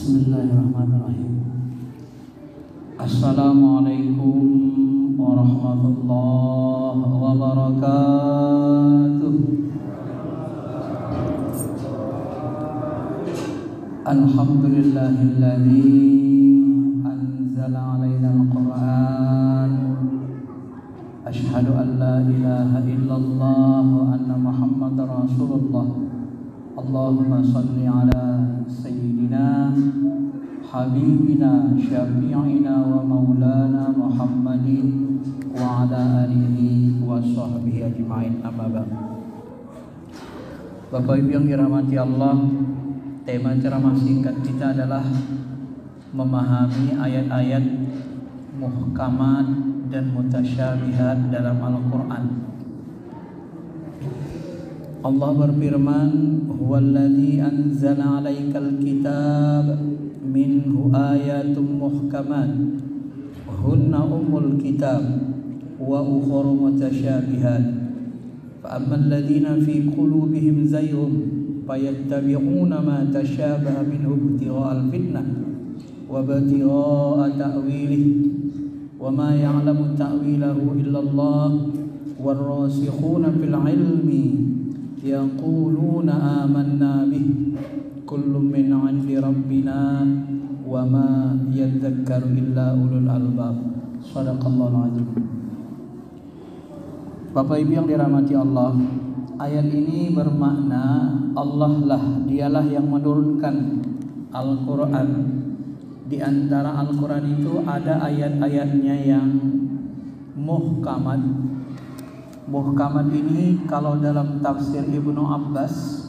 Bismillahirrahmanirrahim. Assalamualaikum warahmatullahi wabarakatuh. Alhamdulillahilladzi anzala alaina al-Qur'an. Asyhadu an la ilaha illallah wa anna Muhammadar Rasulullah. Allahumma salli ala sayyidina habibina syafi'ina wa maulana Muhammadin wa ala alihi wa sahbihi ajma'in, amma ba'd. Bapak Ibu yang dirahmati Allah, tema ceramah singkat kita adalah memahami ayat-ayat muhkamat dan mutasyabihat dalam Al-Quran. Allah berfirman, huwallazi anzala 'alaikal kitab minhu ayatun muhkamat hunna ummul kitab wa ukhra mutasyabihat fa ammal ladzina fi qulubihim zayghun fayattabi'una ma tashabaha minhu ibtigha'al fitnah wa ibtigha'a ta'wilih wa ma ya'lamu ta'wilahu illallah warrasikhuna fil 'ilmi yaquluna amanna bih kullun min 'indi rabbina wa ma yadhakkaru illa ulul albab. Shadaqallahul azim. Bapak Ibu yang dirahmati Allah, ayat ini bermakna Allah lah, dialah yang menurunkan Al-Quran. Di antara Al-Quran itu ada ayat-ayatnya yang muhkamat. Muhkamat ini kalau dalam tafsir Ibnu Abbas,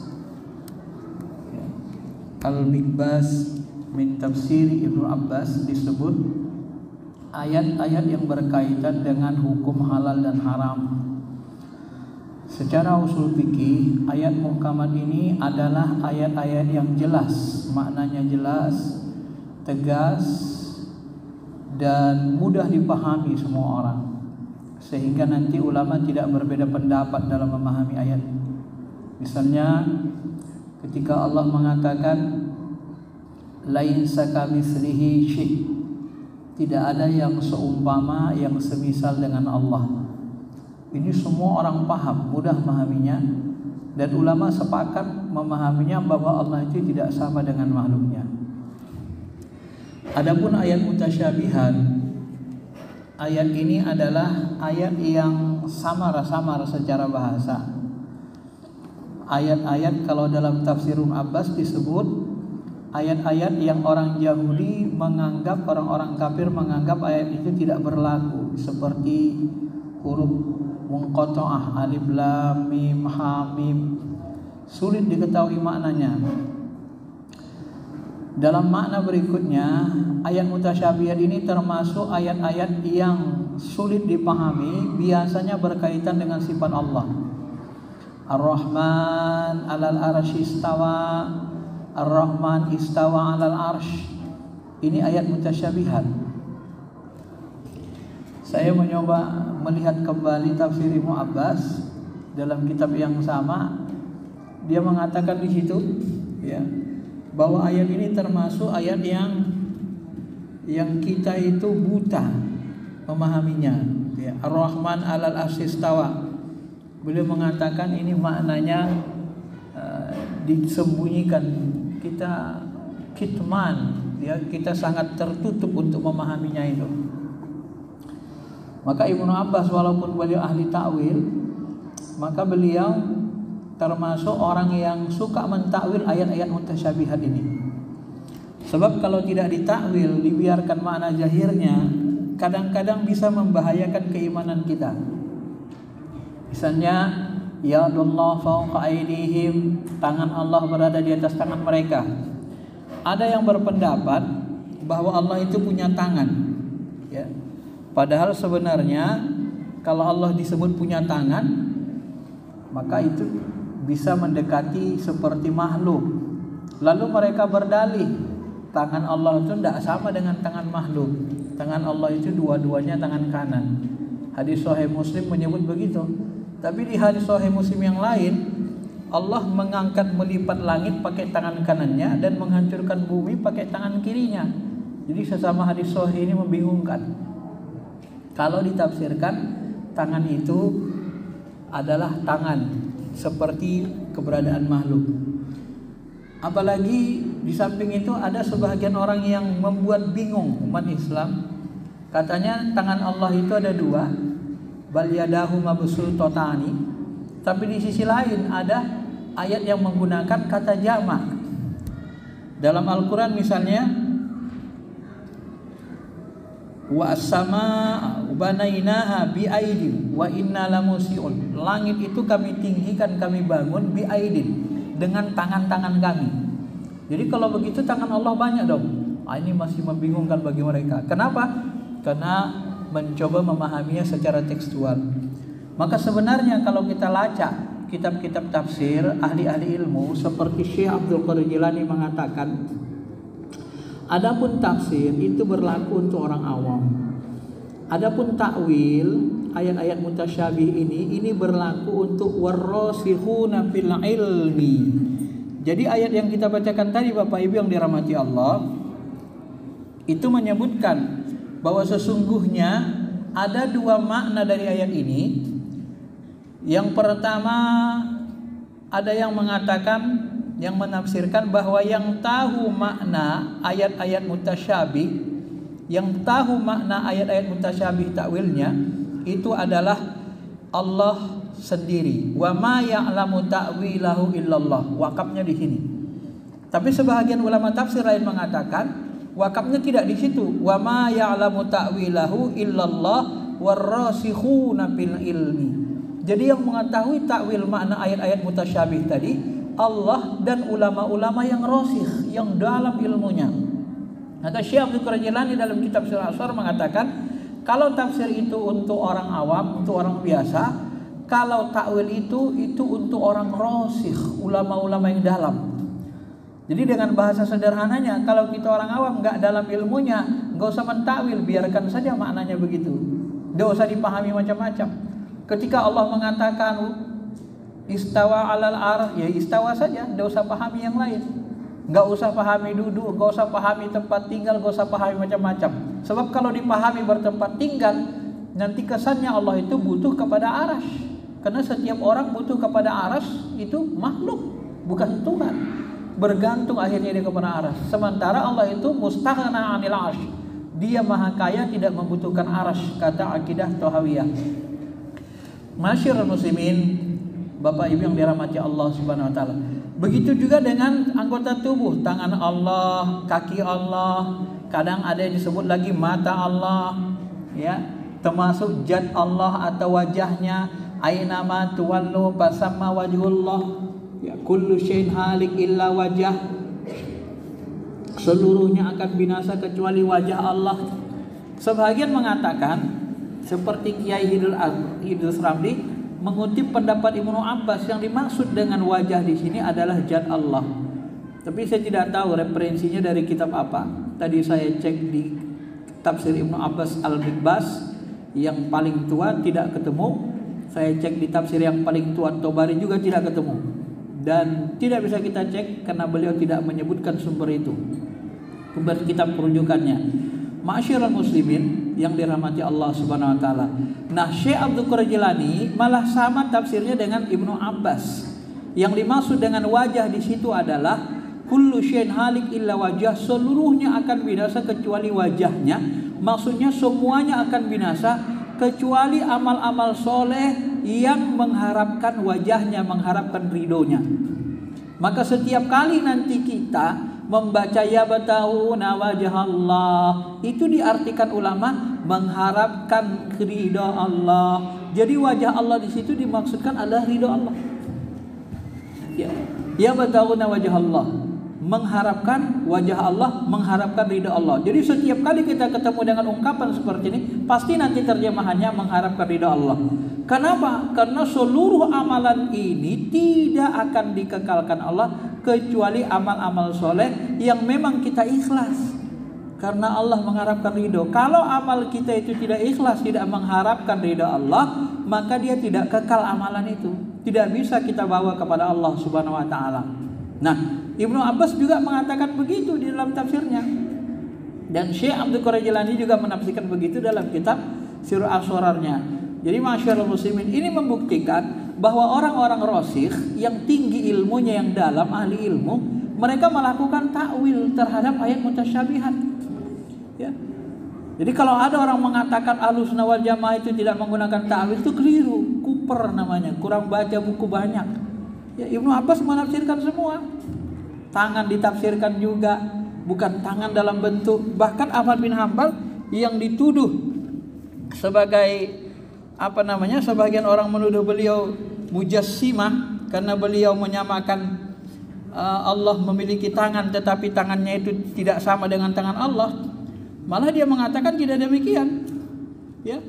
Al-Mikbas min tafsir Ibnu Abbas, disebut ayat-ayat yang berkaitan dengan hukum halal dan haram. Secara usul fikih, ayat muhkamat ini adalah ayat-ayat yang jelas, maknanya jelas, tegas, dan mudah dipahami semua orang, sehingga nanti ulama tidak berbeda pendapat dalam memahami ayat. Misalnya ketika Allah mengatakan laisa kamitslihi syai', tidak ada yang seumpama, yang semisal dengan Allah. Ini semua orang paham, mudah memahaminya, dan ulama sepakat memahaminya bahwa Allah itu tidak sama dengan makhluknya. Adapun ayat mutasyabihat, ayat ini adalah ayat yang samar-samar secara bahasa. Ayat-ayat kalau dalam tafsir Abbas disebut ayat-ayat yang orang Yahudi menganggap, orang-orang kafir menganggap ayat itu tidak berlaku, seperti huruf munqata'ah, alif lam mim ha mim, sulit diketahui maknanya. Dalam makna berikutnya, ayat mutasyabihat ini termasuk ayat-ayat yang sulit dipahami, biasanya berkaitan dengan sifat Allah. Ar-Rahman 'alal arsy istawa, Ar-Rahman istawa 'alal arsy. Ini ayat mutasyabihat. Saya mencoba melihat kembali tafsir Ibnu Abbas dalam kitab yang sama. Dia mengatakan di situ, ya, bahwa ayat ini termasuk ayat yang kita itu buta memahaminya, ya. Ar-Rahman 'alal arsy istawa. Beliau mengatakan ini maknanya disembunyikan, kita kitman, ya, kita sangat tertutup untuk memahaminya itu. Maka Ibnu Abbas walaupun beliau ahli ta'wil, maka beliau termasuk orang yang suka mentakwil ayat-ayat mutasyabihat ini. Sebab kalau tidak ditakwil, dibiarkan makna zahirnya, kadang-kadang bisa membahayakan keimanan kita. Misalnya, yadullah fawqa aydihim, tangan Allah berada di atas tangan mereka. Ada yang berpendapat bahwa Allah itu punya tangan, ya. Padahal sebenarnya kalau Allah disebut punya tangan, maka itu bisa mendekati seperti makhluk. Lalu mereka berdalih, tangan Allah itu tidak sama dengan tangan makhluk. Tangan Allah itu dua-duanya tangan kanan. Hadis Sahih Muslim menyebut begitu. Tapi di hadis Sahih Muslim yang lain Allah mengangkat melipat langit pakai tangan kanannya dan menghancurkan bumi pakai tangan kirinya. Jadi sesama hadis sahih ini membingungkan. Kalau ditafsirkan tangan itu adalah tangan seperti keberadaan makhluk. Apalagi di samping itu ada sebagian orang yang membuat bingung umat Islam. Katanya tangan Allah itu ada dua, bal yadahu mabsuutani. Tapi di sisi lain ada ayat yang menggunakan kata jamak. Dalam Al-Quran misalnya, wa as-samaa banainaha bi aidin wa inna lamusiun. Langit itu kami tinggikan, kami bangun bi aidin, dengan tangan-tangan kami. Jadi kalau begitu tangan Allah banyak dong. Ini masih membingungkan bagi mereka. Kenapa? Karena mencoba memahaminya secara tekstual. Maka sebenarnya kalau kita lacak kitab-kitab tafsir ahli-ahli ilmu seperti Syekh Abdul Qadir Jilani mengatakan, adapun tafsir itu berlaku untuk orang awam. Adapun takwil ayat-ayat mutasyabih ini berlaku untuk warrasikhuna fil ilmi. Jadi ayat yang kita bacakan tadi Bapak Ibu yang dirahmati Allah itu menyebutkan bahwa sesungguhnya ada dua makna dari ayat ini. Yang pertama, ada yang mengatakan, yang menafsirkan bahwa yang tahu makna ayat-ayat mutasyabih, yang tahu makna ayat-ayat mutasyabih takwilnya itu adalah Allah sendiri. Wa ma ya'lamu ta'wilahu illallah. Wakafnya di sini. Tapi sebahagian ulama tafsir lain mengatakan wakafnya tidak di situ. Wa ma ya'lamu ta'wilahu illallah warrasikhuna fil ilmi. Jadi yang mengetahui takwil makna ayat-ayat mutasyabih tadi Allah dan ulama-ulama yang rasikh, yang dalam ilmunya. Kata Syekh Abdul Qadir Jilani dalam kitab Sirah Asrar mengatakan, kalau tafsir itu untuk orang awam, untuk orang biasa, kalau takwil itu untuk orang rasikh, ulama-ulama yang dalam. Jadi dengan bahasa sederhananya, kalau kita orang awam nggak dalam ilmunya, nggak usah mentakwil, biarkan saja maknanya begitu. Nggak usah dipahami macam-macam. Ketika Allah mengatakan istawa alal arsh, ya istawa saja, nggak usah pahami yang lain. Nggak usah pahami duduk, nggak usah pahami tempat tinggal, nggak usah pahami macam-macam. Sebab kalau dipahami bertempat tinggal, nanti kesannya Allah itu butuh kepada arasy. Karena setiap orang butuh kepada arasy itu makhluk, bukan Tuhan. Bergantung akhirnya dia kepada arasy. Sementara Allah itu mustaghna 'anil 'arsy. Dia maha kaya, tidak membutuhkan arasy, kata akidah Thahawiyah. Masyarul muslimin, Bapak Ibu yang dirahmati Allah Subhanahu wa taala. Begitu juga dengan anggota tubuh, tangan Allah, kaki Allah, kadang ada yang disebut lagi mata Allah, ya, termasuk zat Allah atau wajahnya, aina ma tuwallu fasamma wajhullah, ya, kullu syai'in halik illa wajah. Seluruhnya akan binasa kecuali wajah Allah. Sebagian mengatakan seperti Kiai Idrus Ramli mengutip pendapat Ibnu Abbas, yang dimaksud dengan wajah di sini adalah zat Allah. Tapi saya tidak tahu referensinya dari kitab apa. Tadi saya cek di tafsir Ibnu Abbas Al-Mikbas yang paling tua tidak ketemu. Saya cek di tafsir yang paling tua Tobari juga tidak ketemu. Dan tidak bisa kita cek karena beliau tidak menyebutkan sumber itu, sumber kitab perujukannya. Ma'asyiral muslimin yang dirahmati Allah Subhanahu wa taala. Nah, Syekh Abdul Qadir Jilani malah sama tafsirnya dengan Ibnu Abbas. Yang dimaksud dengan wajah di situ adalah kullu syai'in halik illa wajah, seluruhnya akan binasa kecuali wajahnya. Maksudnya semuanya akan binasa kecuali amal-amal soleh yang mengharapkan wajahnya, mengharapkan ridhonya. Maka setiap kali nanti kita membaca ya batahuna wajah Allah, itu diartikan ulama mengharapkan ridha Allah. Jadi wajah Allah di situ dimaksudkan adalah ridha Allah. Ya batahuna wajah Allah, mengharapkan wajah Allah, mengharapkan ridha Allah. Jadi setiap kali kita ketemu dengan ungkapan seperti ini, pasti nanti terjemahannya mengharapkan ridha Allah. Kenapa? Karena seluruh amalan ini tidak akan dikekalkan Allah kecuali amal-amal soleh yang memang kita ikhlas. karena Allah mengharapkan ridho. Kalau amal kita itu tidak ikhlas, tidak mengharapkan ridho Allah, maka dia tidak kekal amalan itu. Tidak bisa kita bawa kepada Allah Subhanahu wa taala. Nah, Ibnu Abbas juga mengatakan begitu di dalam tafsirnya. Dan Syekh Abdul Qadir Jilani juga menafsirkan begitu dalam kitab Sirr Asrarnya. Jadi masyaallah muslimin, ini membuktikan bahwa orang-orang rasikh yang tinggi ilmunya, yang dalam, ahli ilmu, mereka melakukan takwil terhadap ayat mutasyabihat. Ya. Jadi kalau ada orang mengatakan Ahlussunnah wal Jamaah itu tidak menggunakan takwil, itu keliru, kuper namanya, kurang baca buku banyak. Ya, Ibnu Abbas menafsirkan semua. Tangan ditafsirkan juga, bukan tangan dalam bentuk. Bahkan Ahmad bin Hanbal yang dituduh sebagai sebagian orang menuduh beliau mujassimah karena beliau menyamakan Allah memiliki tangan, tetapi tangannya itu tidak sama dengan tangan Allah. Malah dia mengatakan tidak demikian. Ya.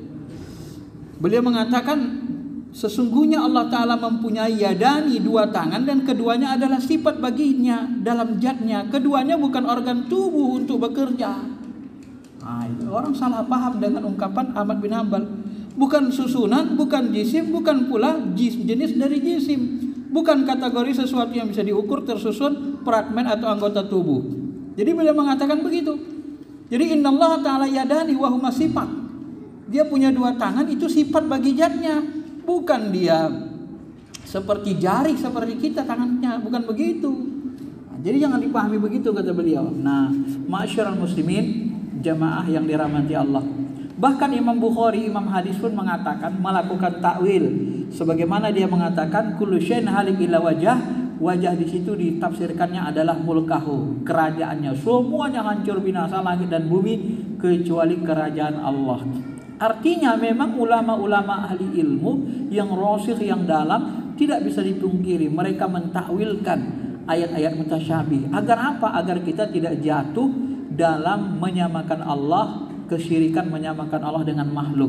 Beliau mengatakan sesungguhnya Allah Ta'ala mempunyai yadani, dua tangan, dan keduanya adalah sifat baginya dalam zatnya. Keduanya bukan organ tubuh untuk bekerja. Nah, itu orang salah paham dengan ungkapan Ahmad bin Hanbal. Bukan susunan, bukan jisim, bukan pula jenis dari jisim. Bukan kategori sesuatu yang bisa diukur, tersusun, fragmen atau anggota tubuh. Jadi beliau mengatakan begitu. Jadi innallaha ta'ala yadani wa huma sifat. Dia punya dua tangan, itu sifat bagi zatnya. Bukan dia seperti jari seperti kita tangannya, bukan begitu. Nah, jadi jangan dipahami begitu kata beliau. Nah, ma'asyiral muslimin, jamaah yang dirahmati Allah. Bahkan Imam Bukhari, Imam hadis pun mengatakan melakukan takwil. Sebagaimana dia mengatakan kullu syai'in halik illa wajah. Wajah di situ ditafsirkannya adalah mulkahu, kerajaannya. Semuanya hancur binasa langit dan bumi kecuali kerajaan Allah. Artinya memang ulama-ulama ahli ilmu yang rasikh, yang dalam, tidak bisa dipungkiri mereka mentakwilkan ayat-ayat mutasyabih. Agar apa? Agar kita tidak jatuh dalam menyamakan Allah, kesyirikan menyamakan Allah dengan makhluk.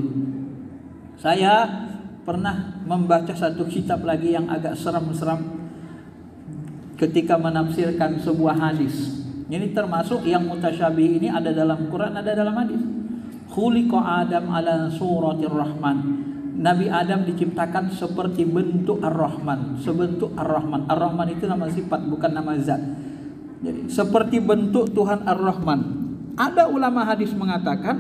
Saya pernah membaca satu kitab lagi yang agak seram-seram ketika menafsirkan sebuah hadis. Ini termasuk yang mutasyabih ini ada dalam Quran, ada dalam hadis. Khuliqa Adam ala suratir Rahman. Nabi Adam diciptakan seperti bentuk Ar-Rahman, sebentuk Ar-Rahman. Ar-Rahman itu nama sifat, bukan nama zat. Jadi seperti bentuk Tuhan Ar-Rahman. Ada ulama hadis mengatakan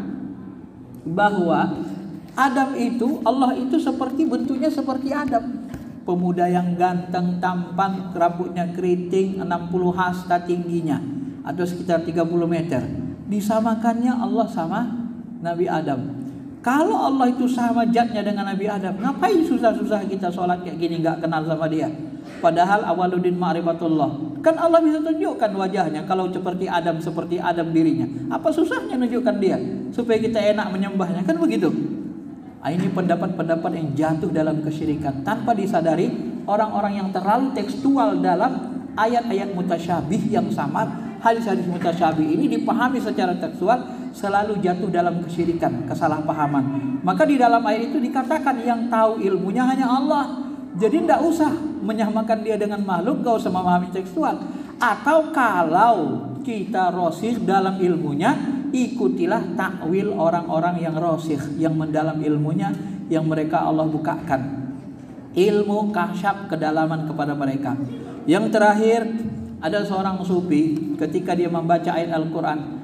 bahwa Adam itu, Allah itu seperti bentuknya seperti Adam. Pemuda yang ganteng, tampan, rambutnya keriting, 60 hasta tingginya atau sekitar 30 meter. Disamakannya Allah sama Nabi Adam. Kalau Allah itu sama zatnya dengan Nabi Adam, ngapain susah-susah kita sholat kayak gini gak kenal sama dia? Padahal awaludin ma'rifatullah. Kan Allah bisa tunjukkan wajahnya. Kalau seperti Adam dirinya. Apa susahnya nunjukkan dia? Supaya kita enak menyembahnya. Kan begitu. Ini pendapat-pendapat yang jatuh dalam kesyirikan. Tanpa disadari, orang-orang yang terlalu tekstual dalam ayat-ayat mutasyabih yang samar, hadis-hadis mutasyabih ini dipahami secara tekstual, selalu jatuh dalam kesyirikan, kesalahpahaman. Maka di dalam ayat itu dikatakan yang tahu ilmunya hanya Allah. Jadi tidak usah menyamakan dia dengan makhluk, gak usah memahami tekstual. Atau kalau kita rasikh dalam ilmunya, ikutilah takwil orang-orang yang rasikh, yang mendalam ilmunya, yang mereka Allah bukakan ilmu kasyaf kedalaman kepada mereka. Yang terakhir, ada seorang sufi ketika dia membaca ayat Al-Quran,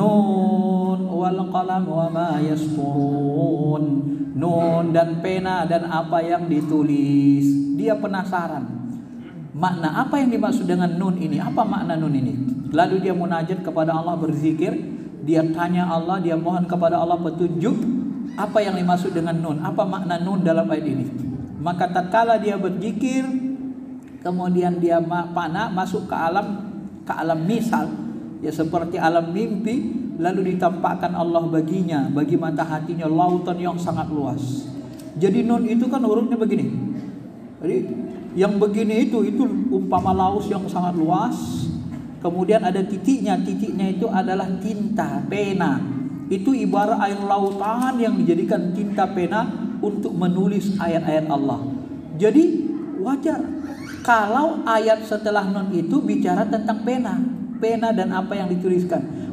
Nun wal qalam wa ma yasturun. Nun dan pena dan apa yang ditulis. Dia penasaran. Makna apa yang dimaksud dengan nun ini? Apa makna nun ini? Lalu dia munajat kepada Allah, berzikir. Dia tanya Allah, dia mohon kepada Allah petunjuk. Apa yang dimaksud dengan nun? Apa makna nun dalam ayat ini? Maka tatkala dia berzikir, kemudian dia masuk ke alam misal, ya seperti alam mimpi, lalu ditampakkan Allah baginya, bagi mata hatinya lautan yang sangat luas. Jadi nun itu kan hurufnya begini. Jadi yang begini itu umpama laut yang sangat luas. Kemudian ada titiknya itu adalah tinta, pena. Itu ibarat air lautan yang dijadikan tinta pena untuk menulis ayat-ayat Allah. Jadi wajar kalau ayat setelah nun itu bicara tentang pena dan apa yang dituliskan.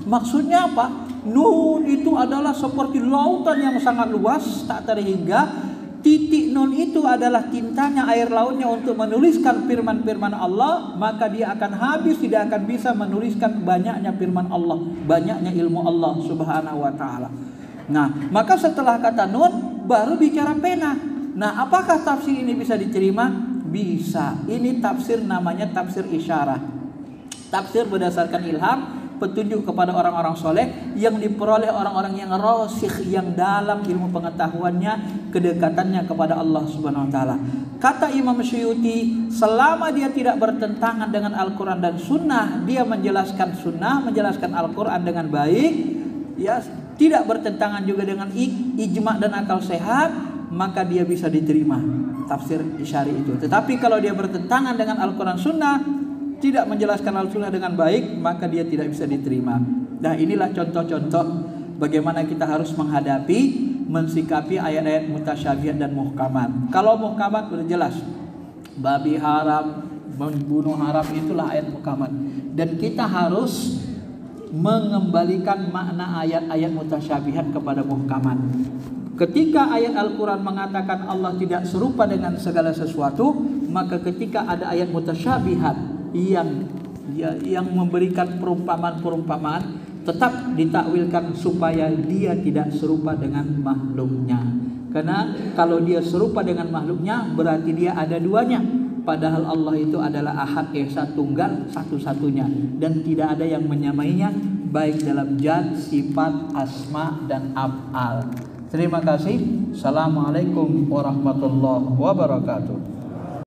Maksudnya apa? Nun itu adalah seperti lautan yang sangat luas, tak terhingga. Titik nun itu adalah tintanya air lautnya untuk menuliskan firman-firman Allah, maka dia akan habis, tidak akan bisa menuliskan banyaknya firman Allah, banyaknya ilmu Allah Subhanahu wa taala. Nah, maka setelah kata nun baru bicara pena. Nah, apakah tafsir ini bisa diterima? Bisa. Ini tafsir namanya tafsir isyarah. Tafsir berdasarkan ilham, petunjuk kepada orang-orang soleh yang diperoleh orang-orang yang rasikh, yang dalam ilmu pengetahuannya, kedekatannya kepada Allah Subhanahu wa taala. Kata Imam Syuuti, selama dia tidak bertentangan dengan Al-Qur'an dan Sunnah, dia menjelaskan Sunnah, menjelaskan Al-Qur'an dengan baik, ya, tidak bertentangan juga dengan ijma dan akal sehat, maka dia bisa diterima tafsir isyari itu. Tetapi kalau dia bertentangan dengan Al-Qur'an Sunnah, tidak menjelaskan Al-Sunnah dengan baik, maka dia tidak bisa diterima. Nah, inilah contoh-contoh bagaimana kita harus menghadapi, mensikapi ayat-ayat mutasyabihat dan muhkamat. Kalau muhkamat sudah jelas, babi haram, membunuh haram, itulah ayat muhkamat. Dan kita harus mengembalikan makna ayat-ayat mutasyabihat kepada muhkamat. Ketika ayat Al-Quran mengatakan Allah tidak serupa dengan segala sesuatu, maka ketika ada ayat mutasyabihat yang memberikan perumpamaan-perumpamaan, tetap ditakwilkan supaya dia tidak serupa dengan makhluknya. Karena kalau dia serupa dengan makhluknya, berarti dia ada duanya. Padahal Allah itu adalah Ahad, Esa, Tunggal, satu-satunya, dan tidak ada yang menyamainya, baik dalam zat, sifat, asma, dan af'al. Terima kasih. Assalamualaikum warahmatullahi wabarakatuh.